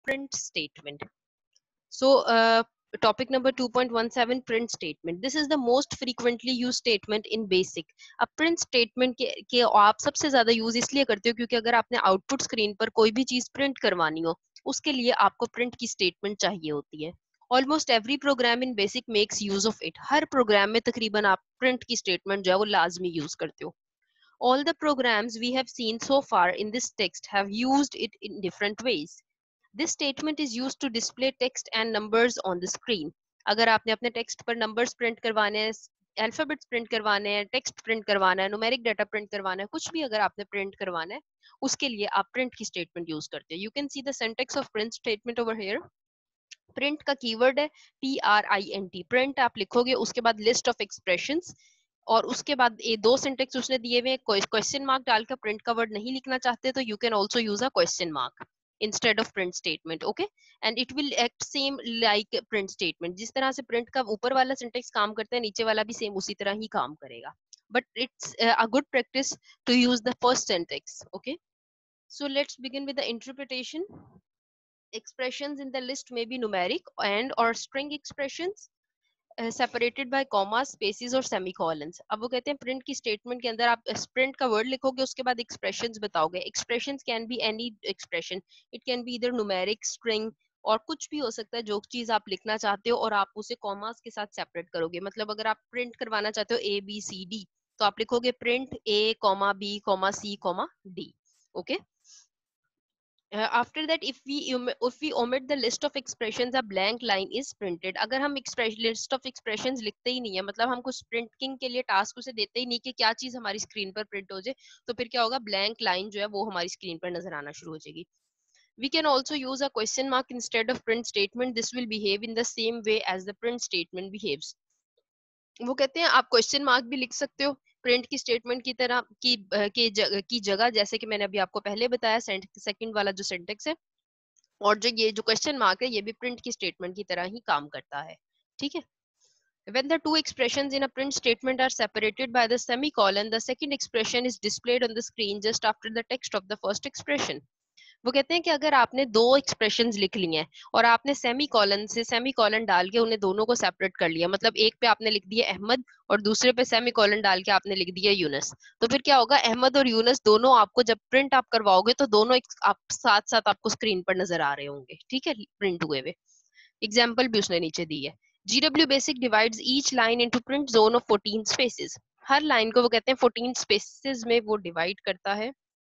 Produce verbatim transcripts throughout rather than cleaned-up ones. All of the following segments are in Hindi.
print statement. So uh, topic number two point one seven, print statement. This is the most frequently used statement in basic. अब print statement के, के आप सबसे ज्यादा यूज इसलिए करते हो क्योंकि अगर आपने आउटपुट स्क्रीन पर कोई भी चीज प्रिंट करवानी हो उसके लिए आपको प्रिंट की स्टेटमेंट चाहिए होती है. Almost every program in BASIC makes use of it. हर प्रोग्राम में तकरीबन आप प्रिंट की स्टेटमेंट जो है वो लाजमी यूज करते हो. All the programs we have seen so far in this text have used it in different ways. This statement is used to display text and numbers on the screen. अगर आपने अपने टेक्स्ट पर नंबर्स प्रिंट करवाने हैं, अल्फाबेट्स प्रिंट करवाने हैं, टेक्स्ट प्रिंट करवाना है, न्यूमेरिक डाटा प्रिंट करवाना है, कुछ भी अगर आपने प्रिंट करवाना है उसके लिए आप प्रिंट की स्टेटमेंट यूज करते हैं. You can see the syntax of print statement over here. Print का कीवर्ड है P R I N T. Print आप लिखोगे, उसके बाद लिस्ट ऑफ एक्सप्रेशंस, और उसके बाद ये दो सिंटेक्स उसने दिए हुए. क्वेश्चन मार्क डालकर प्रिंट का वर्ड नहीं लिखना चाहते तो you can also use a question mark instead of print statement. Okay, and it will act same like print statement. जिस तरह से प्रिंट का ऊपर वाला सिंटेक्स काम करता है, नीचे वाला भी सेम उसी तरह ही काम करेगा. But it's a good practice to use the first syntax. Okay, so let's begin with the interpretation. Expressions in the list may be numeric and or string expressions separated by comma, spaces और सेमीकोलंस. अब वो कहते हैं प्रिंट की स्टेटमेंट के अंदर आप प्रिंट का वर्ड लिखोगे, उसके बाद एक्सप्रेशंस बताओगे. Expressions can be any expression, it can be either numeric, string, और कुछ भी हो सकता है जो चीज आप लिखना चाहते हो और आप उसे कॉमास के साथ सेपरेट करोगे. मतलब अगर आप प्रिंट करवाना चाहते हो ए बी सी डी तो आप लिखोगे print A comma B comma C comma D. Okay, Uh, after that, if we if we omit the list of expressions, a blank line is printed. अगर हम expression list of expressions लिखते ही नहीं है, मतलब हम कुछ प्रिंटिंग के लिए टास्क उसे देते ही नहीं कि क्या चीज हमारी स्क्रीन पर प्रिंट हो जाए, तो फिर क्या होगा, ब्लैंक लाइन जो है वो हमारी स्क्रीन पर नजर आना शुरू हो जाएगी. We can also use a question mark instead of print statement. This will behave in the same way as the print statement behaves. वो कहते हैं आप क्वेश्चन मार्क भी लिख सकते हो प्रिंट की स्टेटमेंट की तरह की की जगह की जगह जैसे कि मैंने अभी आपको पहले बताया सेकंड वाला जो सिंटेक्स है, और जो ये जो क्वेश्चन मार्क है ये भी प्रिंट की स्टेटमेंट की तरह ही काम करता है. ठीक है. When the two expressions in a print statement are separated by the semicolon, the second expression is displayed on the screen just after the text of the first expression. वो कहते हैं कि अगर आपने दो एक्सप्रेशंस लिख ली हैं और आपने सेमी कॉलन से सेमी कॉलन डाल के उन्हें दोनों को सेपरेट कर लिया, मतलब एक पे आपने लिख दिया अहमद और दूसरे पे सेमी कॉलन डाल के आपने लिख दिया यूनस, तो फिर क्या होगा, अहमद और यूनस दोनों आपको जब प्रिंट आप करवाओगे तो दोनों आप साथ साथ आपको स्क्रीन पर नजर आ रहे होंगे. ठीक है, प्रिंट हुए हुए. एग्जाम्पल भी उसने नीचे दी है. G W Basic divides each line into print zone of fourteen spaces. हर लाइन को वो कहते हैं fourteen spaces में वो डिवाइड करता है.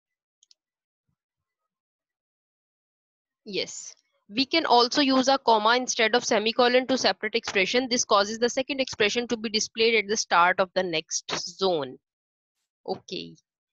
Yes. We can also use a comma instead of semicolon to separate expression. This causes the second expression to be displayed at the start of the next zone. Okay.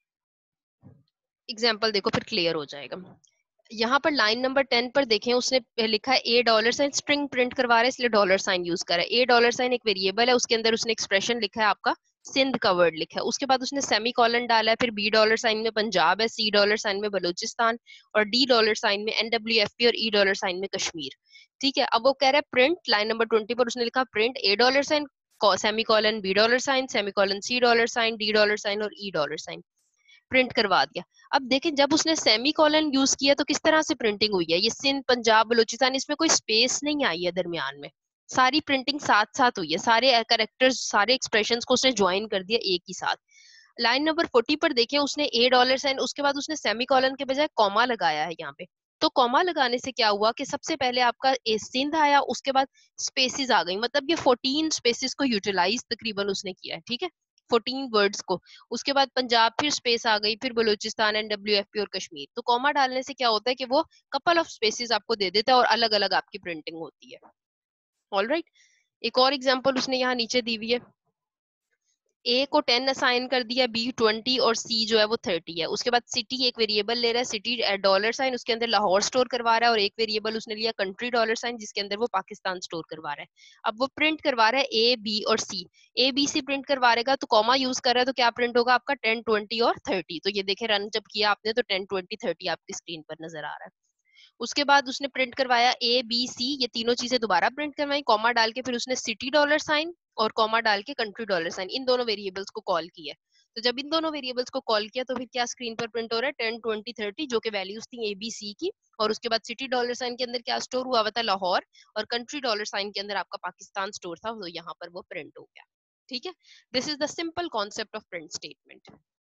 Example देखो फिर clear हो जाएगा. यहाँ पर लाइन नंबर टेन पर देखें, उसने लिखा है A dollar sign, string print करवा रहा है इसलिए डॉलर साइन यूज कर रहा है. ए डॉलर साइन एक वेरिएबल है, उसके अंदर उसने एक्सप्रेशन लिखा है आपका सिंध का वर्ड लिखा है, उसके बाद उसने सेमी कॉलन डाला है, फिर बी डॉलर साइन में पंजाब है, सी डॉलर साइन में बलूचिस्तान और डी डॉलर साइन में एन डब्ल्यू एफ पी और ई डॉलर साइन में कश्मीर. ठीक है, अब वो कह रहा है प्रिंट, लाइन नंबर ट्वेंटी पर उसने लिखा print A dollar sign semicolon B dollar sign semicolon C dollar sign D dollar sign और ई डॉलर साइन. प्रिंट करवा दिया. अब देखें जब उसने सेमी कॉलन यूज किया तो किस तरह से प्रिंटिंग हुई है, ये सिंध पंजाब बलूचिस्तान, इसमें कोई स्पेस नहीं आई है दरमियान में, सारी प्रिंटिंग साथ साथ हुई है, सारे कैरेक्टर्स सारे एक्सप्रेशंस को उसने ज्वाइन कर दिया एक ही साथ. लाइन नंबर फोर्टी पर देखें, उसने ए डॉलर साइन उसके बाद उसने सेमी कॉलन के बजाय कॉमा लगाया है यहाँ पे. तो कॉमा लगाने से क्या हुआ कि सबसे पहले आपका ए सिंध आया, उसके बाद स्पेसिस आ गई, मतलब ये फोर्टीन स्पेसिस को यूटिलाइज तकरीबन उसने किया है. ठीक है, फोर्टीन वर्ड्स को. उसके बाद पंजाब, फिर स्पेस आ गई, फिर Balochistan and W F P और कश्मीर. तो कॉमा डालने से क्या होता है कि वो कपल ऑफ स्पेसिस आपको दे देता है और अलग अलग आपकी प्रिंटिंग होती है. ऑलराइट, एक और एग्जांपल उसने यहाँ नीचे दी हुई है. ए को टेन असाइन कर दिया, बी ट्वेंटी और सी जो है वो थर्टी है. उसके बाद सिटी एक वेरिएबल ले रहा है, सिटी डॉलर साइन उसके अंदर लाहौर स्टोर करवा रहा है, और एक वेरिएबल उसने लिया कंट्री डॉलर साइन जिसके अंदर वो पाकिस्तान स्टोर करवा रहा है. अब वो प्रिंट करवा रहा है ए बी और सी. ए बी सी प्रिंट करवाएगा तो कॉमा यूज कर रहा है तो क्या प्रिंट होगा आपका टेन ट्वेंटी और थर्टी. तो ये देखे रन जब किया आपने तो टेन ट्वेंटी थर्टी आपकी स्क्रीन पर नजर आ रहा है. उसके बाद उसने प्रिंट करवाया ए बी सी, ये तीनों चीजें दोबारा प्रिंट करवाई कॉमा डाल के, फिर उसने सिटी डॉलर साइन और कॉमा डाल के कंट्री डॉलर साइन, इन दोनों वेरिएबल्स को कॉल किया. तो जब इन दोनों वेरिएबल्स को कॉल किया तो फिर क्या स्क्रीन पर प्रिंट हो रहा है, टेन ट्वेंटी थर्टी, जो कि वैल्यूज थी ए बी सी की, और उसके बाद सिटी डॉलर साइन के अंदर क्या स्टोर हुआ हुआ था, लाहौर, और कंट्री डॉलर साइन के अंदर आपका पाकिस्तान स्टोर था, तो यहाँ पर वो प्रिंट हो गया। ठीक है, this is the simple concept of print statement.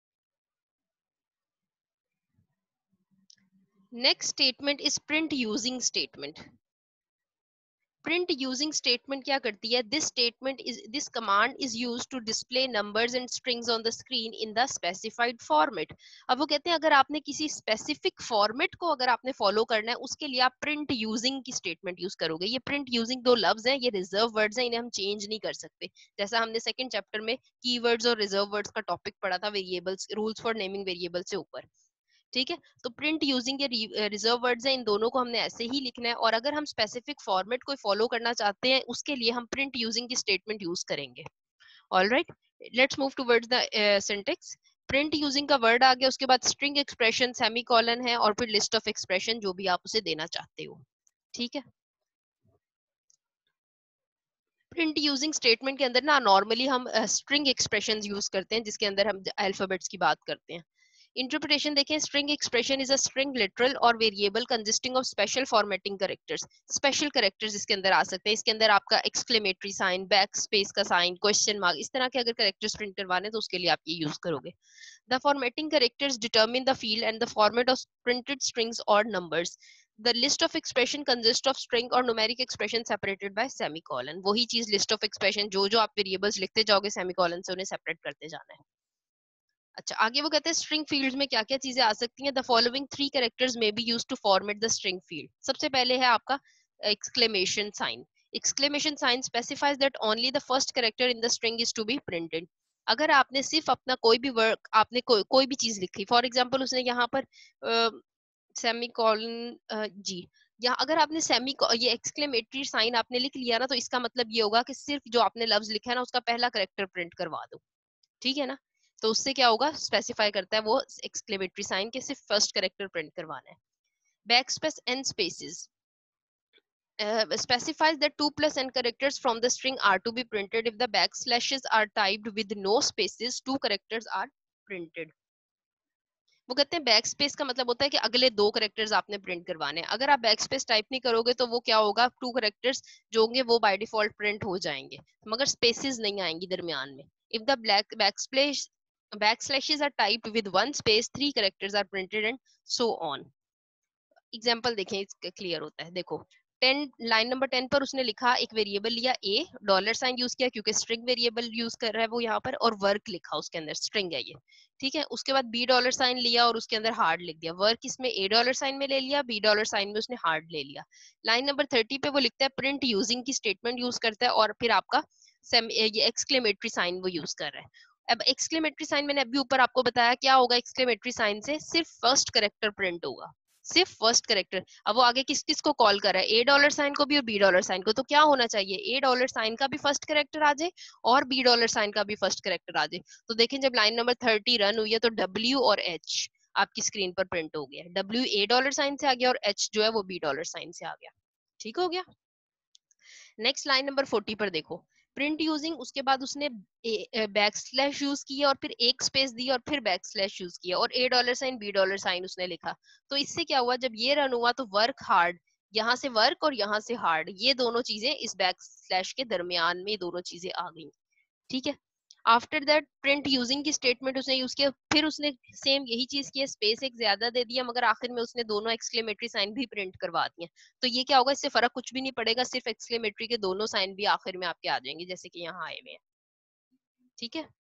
Next statement is print using statement. प्रिंट यूजिंग स्टेटमेंट क्या करती है, this statement is this command is used to display numbers and strings on the screen in the specified format. अब वो कहते हैं अगर आपने किसी स्पेसिफिक फॉर्मेट को अगर आपने फॉलो करना है, उसके लिए आप प्रिंट यूजिंग की स्टेटमेंट यूज करोगे। ये प्रिंट यूजिंग दो लफ्ज हैं, ये रिजर्व वर्ड्स हैं, इन्हें हम चेंज नहीं कर सकते। जैसा हमने सेकंड चैप्टर में कीवर्ड्स और रिजर्व वर्ड्स का टॉपिक पढ़ा था, variables, rules for naming variable से ऊपर। ठीक है, तो प्रिंट यूजिंग के रिजर्व वर्ड्स हैं, इन दोनों को हमने ऐसे ही लिखना है, और अगर हम स्पेसिफिक फॉर्मेट को फॉलो करना चाहते हैं, उसके लिए हम प्रिंट यूजिंग की स्टेटमेंट यूज करेंगे। Alright, let's move towards the syntax. Print using का वर्ड आ गया, उसके बाद स्ट्रिंग एक्सप्रेशन, सेमीकोलन है, और फिर लिस्ट ऑफ एक्सप्रेशन जो भी आप उसे देना चाहते हो। ठीक है, प्रिंट यूजिंग स्टेटमेंट के अंदर ना नॉर्मली हम स्ट्रिंग एक्सप्रेशंस यूज करते हैं, जिसके अंदर हम अल्फाबेट्स की बात करते हैं। इंटरप्रिटेशन देखें, string expression is a string literal और variable consisting of special formatting characters. Special characters इसके अंदर आ सकते हैं, इसके अंदर आपका एक्सक्लेमेटरी साइन, बैक स्पेस का साइन, क्वेश्चन मार्क, इस तरह के अगर कैरेक्टर्स प्रिंट करवाने तो उसके लिए आप ये यूज करोगे। The formatting characters determine the field and the format of printed strings or numbers. The list of expression consists of string or numeric expression separated by semicolon. वही चीज list of expression, जो जो आप variables लिखते जाओगे semicolon से उन्हें separate करते जाना है। अच्छा, आगे वो कहते हैं स्ट्रिंग फील्ड्स में क्या क्या चीजें आ सकती हैं। The following three characters may be used to format the string field. सबसे पहले है आपका exclamation sign. Exclamation sign specifies that only the first character in the string is to be printed. अगर आपने सिर्फ अपना कोई भी वर्क, आपने कोई कोई भी चीज लिखी, फॉर एग्जांपल उसने यहाँ पर सेमीकोलन जी, या अगर आपने सेमी ये एक्सक्लेमेटरी साइन आपने लिख लिया ना, तो इसका मतलब ये होगा कि सिर्फ जो आपने लफ्ज लिखा है ना, उसका पहला कैरेक्टर प्रिंट करवा दो। ठीक है ना, तो उससे क्या होगा, स्पेसिफाई करता है वो एक्सक्लेमेटरी साइन के सिर्फ फर्स्ट कैरेक्टर प्रिंट करवाना है। Backspace and spaces specifies that two plus n characters from the string are to be printed. If the backslashes are typed with no spaces, two characters are printed. वो कहते हैं बैक स्पेस का मतलब होता है कि अगले दो करेक्टर्स आपने प्रिंट करवाने हैं। अगर आप बैक स्पेस टाइप नहीं करोगे तो वो क्या होगा, टू करेक्टर्स जो होंगे वो बाय डिफॉल्ट प्रिंट हो जाएंगे, मगर स्पेसेस नहीं आएंगी दरमियान में। If the black backspace backslashes are typed with one space, three characters are printed and so on. Example देखें, इसका क्लियर होता है। देखो टेन, लाइन नंबर टेन पर उसने लिखा, एक वेरिएबल लिया ए, डॉलर साइन यूज किया क्योंकि स्ट्रिंग वेरिएबल यूज कर रहा है वो यहाँ पर, और वर्क लिखा उसके अंदर, स्ट्रिंग है ये। ठीक है, उसके बाद बी डॉलर साइन लिया और उसके अंदर हार्ड लिख दिया। वर्क इसमें ए डॉलर साइन में ले लिया, बी डॉलर साइन में उसने हार्ड ले लिया। लाइन नंबर थर्टी पे वो लिखता है प्रिंट यूजिंग की स्टेटमेंट यूज करता है, और फिर आपका ये एक्सक्लेमेटरी साइन वो यूज कर रहा है। अब एक्सक्लेमेटरी साइन मैंने अभी ऊपर आपको बताया क्या होगा, एक्सक्लेमेटरी साइन से सिर्फ फर्स्ट करेक्टर प्रिंट होगा, सिर्फ फर्स्ट करेक्टर। अब वो आगे किस किस को कॉल कर रहा है, ए डॉलर साइन को भी और बी डॉलर साइन को, तो क्या होना चाहिए, ए डॉलर साइन का भी फर्स्ट करेक्टर आ जाए और बी डॉलर साइन का भी फर्स्ट करेक्टर आ जाए। तो देखें जब लाइन नंबर थर्टी रन हुई है तो डब्ल्यू और एच आपकी स्क्रीन पर प्रिंट हो गया। डब्ल्यू ए डॉलर साइन से आ गया और एच जो है वो बी डॉलर साइन से आ गया। ठीक हो गया। नेक्स्ट लाइन नंबर फोर्टी पर देखो, प्रिंट यूजिंग, उसके बाद उसने बैक स्लैश यूज किया और फिर एक स्पेस दी और फिर बैक स्लैश यूज किया और A dollar sign B dollar sign उसने लिखा। तो इससे क्या हुआ, जब ये रन हुआ तो वर्क हार्ड, यहाँ से वर्क और यहाँ से हार्ड, ये दोनों चीजें इस बैक स्लैश के दरमियान में दोनों चीजें आ गई। ठीक है, आफ्टर दैट प्रिंट यूजिंग की स्टेटमेंट उसने यूज किया, फिर उसने सेम यही चीज की, स्पेस एक ज्यादा दे दिया मगर आखिर में उसने दोनों एक्सक्लेमेटरी साइन भी प्रिंट करवा दिए। तो ये क्या होगा, इससे फर्क कुछ भी नहीं पड़ेगा, सिर्फ एक्सक्लेमेटरी के दोनों साइन भी आखिर में आपके आ जाएंगे जैसे कि यहाँ आए हुए हैं। ठीक है,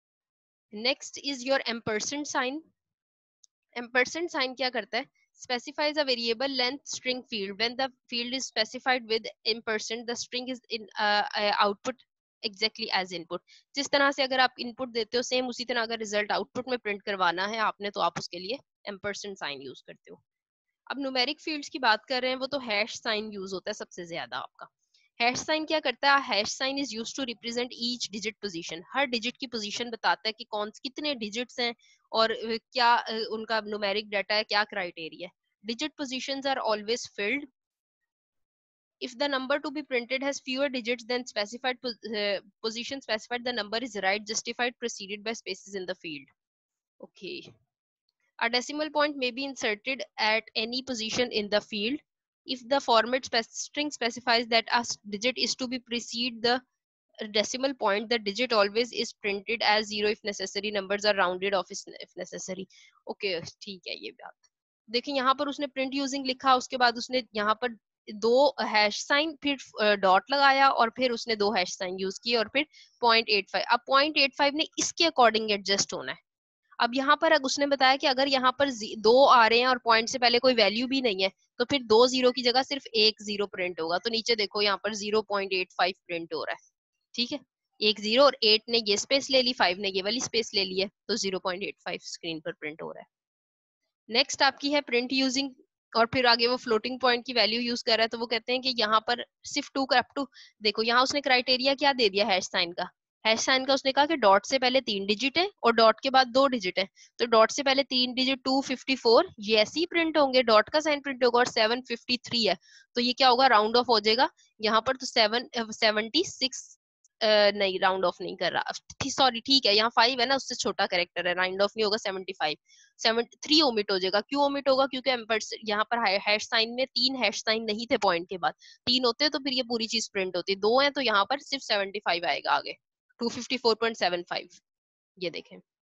next is your ampersand sign. Ampersand sign क्या करता है, specifies a variable length string field. When the field is specified with ampersand, the string is in uh, uh, output exactly as input. जिस तरह से अगर आप इनपुट देते हो सेम उसी तरह अगर रिजल्ट आउटपुट में प्रिंट करवाना है आपने, तो आप उसके लिए एम्परसेंट साइन यूज करते हो। अब न्यूमेरिक फील्ड्स की बात कर रहे हैं, वो तो हैश साइन यूज होता है सबसे ज्यादा आपका। हैश साइन क्या करता है, hash sign is used to represent each digit position. हर डिजिट की पोजीशन बताता है कि कौन कितने डिजिट्स हैं और क्या उनका न्यूमेरिक डाटा है, क्या क्राइटेरिया है। Digit positions are always filled If the number to be printed has fewer digits than specified uh, position specified, the number is right justified preceded by spaces in the field. Okay. A decimal point may be inserted at any position in the field if the format spec string specifies that a digit is to be precede the decimal point. The digit always is printed as zero if necessary. Numbers are rounded off if necessary. Okay, ठीक है ये बात. देखिए यहाँ पर उसने प्रिंट यूजिंग लिखा, उसके बाद उसने यहाँ पर दो हैश साइन फिर डॉट लगाया और फिर उसने दो हैश साइन यूज किए और फिर पॉइंट एट फाइव. अब पॉइंट एट फाइव ने इसके अकॉर्डिंग एडजस्ट होना है. अब यहाँ पर उसने बताया कि अगर यहाँ पर दो आ रहे हैं और पॉइंट से पहले कोई वैल्यू भी नहीं है तो फिर दो जीरो की जगह सिर्फ एक जीरो प्रिंट होगा. तो नीचे देखो यहाँ पर zero point eight five print हो रहा है. ठीक है, एक जीरो और एट ने ये स्पेस ले ली, फाइव ने ये वाली स्पेस ले ली है, तो zero point eight five screen पर प्रिंट हो रहा है. नेक्स्ट आपकी है प्रिंट यूजिंग, और फिर आगे वो फ्लोटिंग पॉइंट की वैल्यू यूज कर रहा है. तो वो कहते हैं कि यहाँ पर सिर्फ टू अप टू, देखो यहाँ उसने क्राइटेरिया क्या दे दिया हैश साइन का. हैश साइन का उसने कहा कि डॉट से पहले तीन डिजिट है और डॉट के बाद दो डिजिट है. तो डॉट से पहले तीन डिजिट टू फिफ्टी फोर ये ऐसे ही प्रिंट होंगे, डॉट का साइन प्रिंट होगा, और सेवन फिफ्टी थ्री है तो ये क्या होगा, राउंड ऑफ हो जाएगा यहाँ पर. तो सेवन सेवेंटी सिक्स Uh, नहीं राउंड ऑफ नहीं कर रहा, सॉरी ठीक है, यहाँ फाइव है ना, उससे छोटा कैरेक्टर है, राउंड ऑफ नहीं होगा. Seventy five seventy three omit हो जाएगा. क्यों ओमिट होगा, क्योंकि यहाँ पर हैश साइन में तीन हैश साइन नहीं थे पॉइंट के बाद, तीन होते तो फिर ये पूरी चीज प्रिंट होती. दो है तो यहाँ पर सिर्फ सेवेंटी फाइव आएगा आगे, two fifty four point seven five. ये देखें.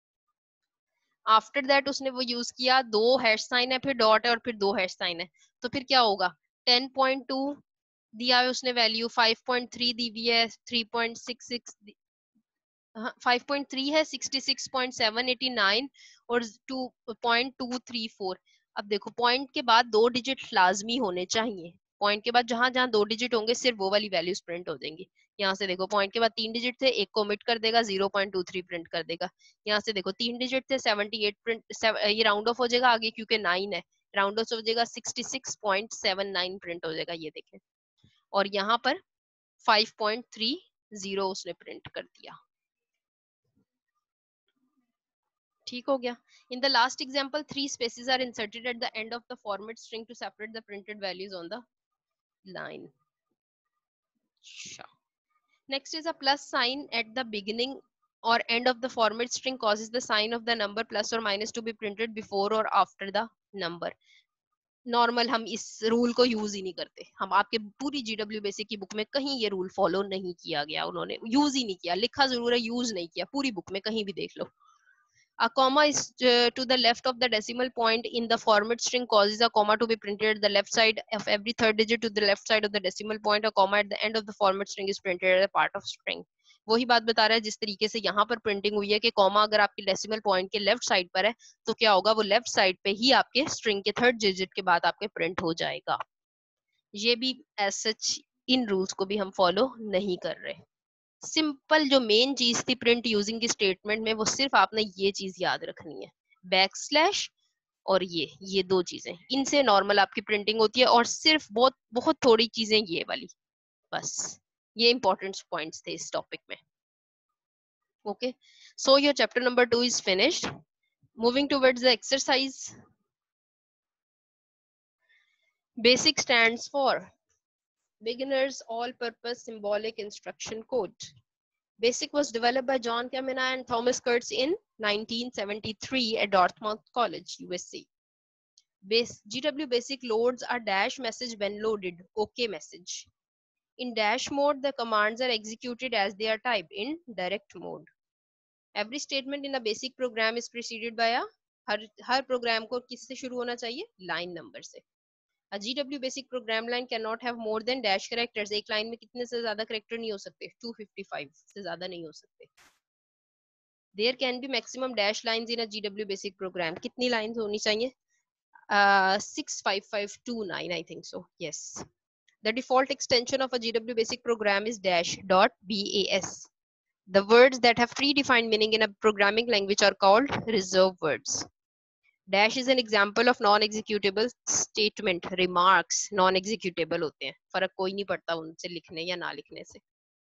आफ्टर दैट उसने वो यूज किया, दो हैश साइन है, फिर डॉट है और फिर दो हैश साइन है. तो फिर क्या होगा, टेन पॉइंट टू दिया है उसने वैल्यू, फाइव पॉइंट थ्री दी हुई है, three point six six, five point three है, sixty six point seven eighty nine और two point two three four. अब देखो पॉइंट के बाद दो डिजिट लाजमी होने चाहिए. पॉइंट के बाद जहां जहां दो डिजिट होंगे सिर्फ वो वाली वैल्यूज प्रिंट हो जाएंगी. यहाँ से देखो पॉइंट के बाद तीन डिजिट थे, एक को ओमिट कर देगा, zero point two three print कर देगा. यहाँ से देखो तीन डिजिट थे, सेवेंटी एट प्रिंट, ये राउंड ऑफ हो जाएगा आगे क्योंकि नाइन है, राउंड ऑफ हो जाएगा, sixty six point seven nine print हो जाएगा. ये देखें. और यहाँ पर फाइव पॉइंट थ्री जीरो उसने प्रिंट कर दिया. ठीक हो गया. In the last example, three spaces are inserted at the end of the format string to separate the printed values on the line. Next is a plus sign at the beginning or end of the format string causes the sign of the number plus or minus to be printed before or after the number. Normal हम इस रूल को यूज ही नहीं करते. हम आपके पूरी जीडब्ल्यू बेसिक की बुक में कहीं ये रूल फॉलो नहीं किया गया, उन्होंने यूज ही नहीं किया. लिखा जरूर है, यूज नहीं किया. पूरी बुक में कहीं भी देख लो. A comma is uh, to the left of the decimal point in the format string causes a comma to be printed at the left side of every third digit to the left side of the decimal point. A comma at the end of the format string is printed as a part of string. वही बात बता रहा है जिस तरीके से यहाँ पर प्रिंटिंग हुई है कि कॉमा अगर आपकी डेसिमल पॉइंट के लेफ्ट साइड पर है तो क्या होगा, वो लेफ्ट साइड पे ही आपके स्ट्रिंग के थर्ड डिजिट के बाद आपके प्रिंट हो जाएगा. ये भी एज सच इन रूल्स को भी हम फॉलो नहीं कर रहे. सिंपल जो मेन चीज थी प्रिंट यूजिंग की स्टेटमेंट में, वो सिर्फ आपने ये चीज याद रखनी है, बैक स्लैश और ये ये दो चीजें, इनसे नॉर्मल आपकी प्रिंटिंग होती है. और सिर्फ बहुत बहुत थोड़ी चीजें ये वाली, बस ये इंपॉर्टेंट पॉइंट्स थे इस टॉपिक में. Okay, so your chapter number two is finished. Moving towards the exercise. Basic stands for Beginners All-Purpose Symbolic Instruction Code. BASIC was developed by John Kamina and Thomas Kurtz in nineteen seventy-three at Dartmouth College, U S A. Base, G W BASIC loads a dash message when loaded, OK message. In dash mode, the commands are executed as they are typed in direct mode. Every statement in a BASIC program is preceded by a, हर हर प्रोग्राम को किससे शुरू होना चाहिए, लाइन नंबर से. A G W basic program line cannot have more than dash characters. एक लाइन में कितने से ज्यादा कैरेक्टर नहीं हो सकते, टू फिफ्टी फाइव से ज्यादा नहीं हो सकते. There can be maximum dash lines in a G W basic program. कितनी लाइंस होनी चाहिए, uh, six five five two nine I think so. Yes. The default extension of a G W basic program is dash dot bas. The words that have predefined meaning in a programming language are called reserved words. Dash is an example of non-executable statement. Remarks non-executable होते हैं, फर्क कोई नहीं पड़ता उनसे लिखने या ना लिखने से.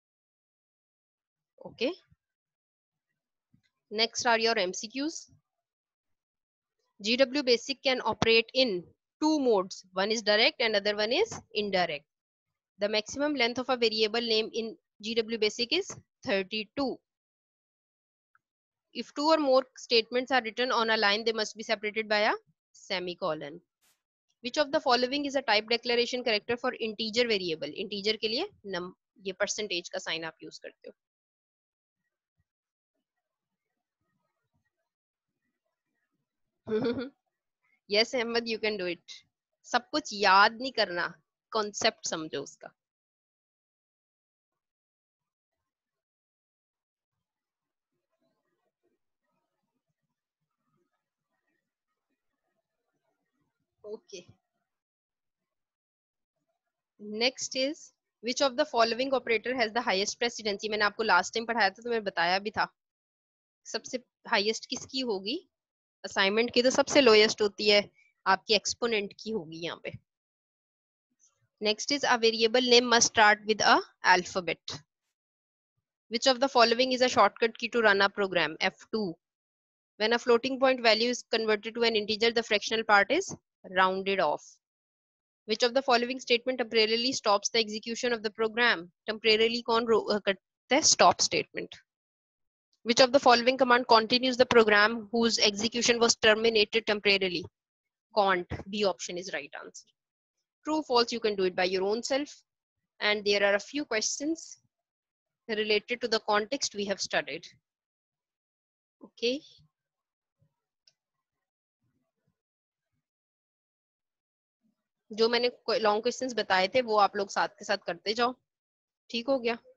Okay. Next are your M C Qs. G W basic can operate in two modes. One is direct and other one is indirect. The maximum length of a variable name in G W Basic is thirty-two. If two or more statements are written on a line, they must be separated by a semicolon. Which of the following is a type declaration character for integer variable? Integer के लिए num ये percentage का sign आप use करते हो. Yes, Ahmed, you can do it. सब कुछ याद नहीं करना, concept समझो उसका. Okay. Next is which of the following operator has the highest precedency? मैंने आपको last time पढ़ाया था तो मैं बताया भी था. सबसे highest किसकी होगी? Assignment की तो सबसे lowest होती है, आपकी exponent की होगी यहाँ पे. Next is a variable name must start with a alphabet. Which of the following is a shortcut key to run a program? F two. When a floating point value is converted to an integer, the fractional part is rounded off. Which of the following statement temporarily stops the execution of the program? Temporarily कौन करता है stop statement? Which of the following command continues the program whose execution was terminated temporarily? Cont. B option is right answer. True, false, you can do it by your own self. And there are a few questions related to the context we have studied. Okay. जो मैंने लॉन्ग क्वेश्चंस बताए थे वो आप लोग साथ के साथ करते जाओ. ठीक हो गया?